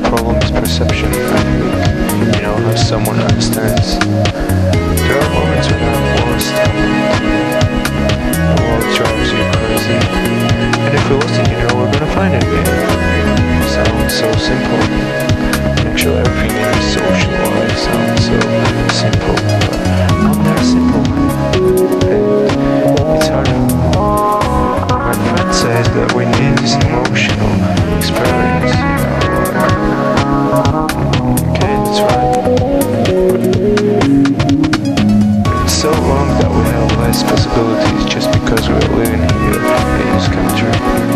problem is perception. You know, how someone understands. There are moments when I'm lost. The world drives you crazy. And if we're lost, you know, we're gonna find it again. Sounds so simple. Actually, everything in a social life sounds so simple, but I'm not simple. And it's hard. My friend says that we need this emotional experience, you know, okay, that's right. It's so wrong that we have less possibilities just because we're living here in this country.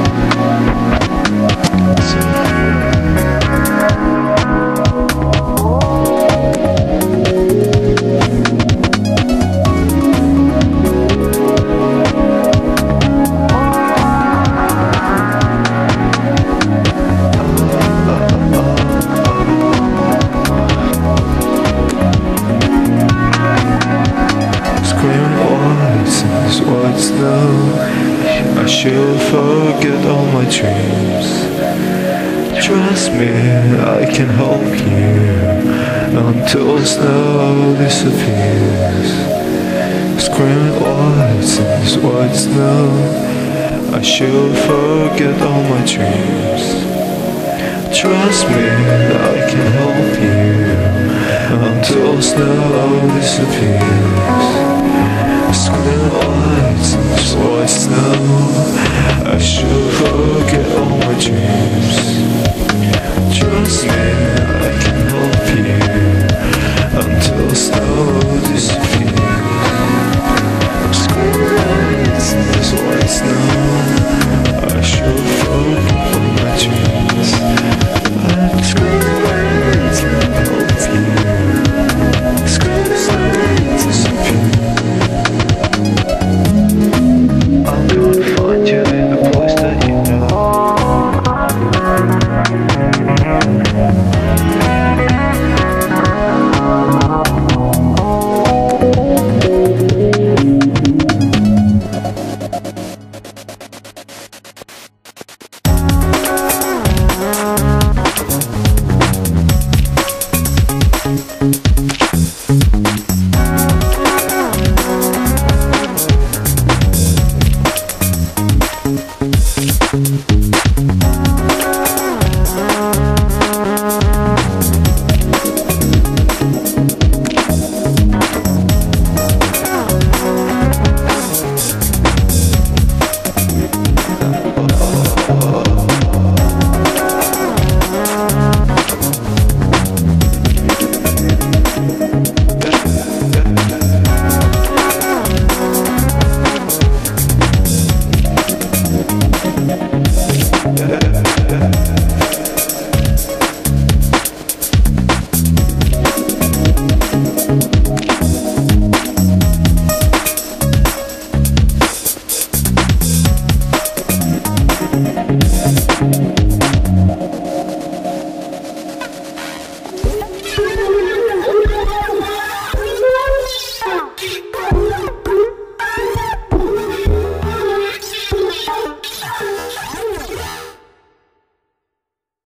I should forget all my dreams. Trust me, I can help you until snow disappears. Screaming lights in this white snow. I should forget all my dreams. Trust me, I can help you until snow disappears. Screaming lights in this white snow. I should forget all my dreams. Trust me,